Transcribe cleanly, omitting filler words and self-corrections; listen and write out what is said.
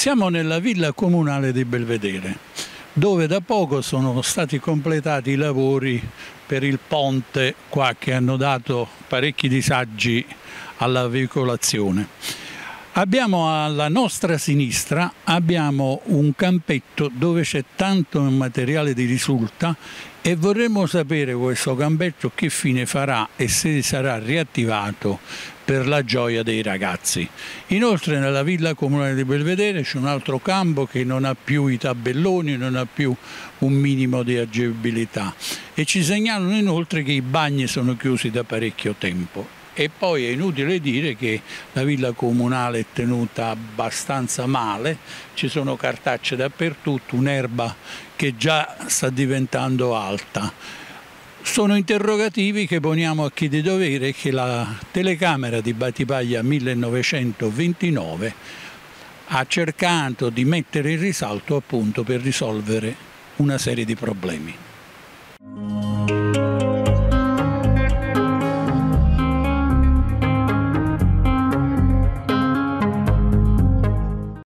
Siamo nella villa comunale di Belvedere, dove da poco sono stati completati i lavori per il ponte qua, che hanno dato parecchi disagi alla veicolazione. Abbiamo alla nostra sinistra un campetto dove c'è tanto materiale di risulta e vorremmo sapere questo campetto che fine farà e se sarà riattivato per la gioia dei ragazzi. Inoltre nella villa comunale di Belvedere c'è un altro campo che non ha più i tabelloni, non ha più un minimo di agibilità e ci segnalano inoltre che i bagni sono chiusi da parecchio tempo. E poi è inutile dire che la villa comunale è tenuta abbastanza male, ci sono cartacce dappertutto, un'erba che già sta diventando alta. Sono interrogativi che poniamo a chi di dovere, che la telecamera di Battipaglia 1929 ha cercato di mettere in risalto appunto per risolvere una serie di problemi.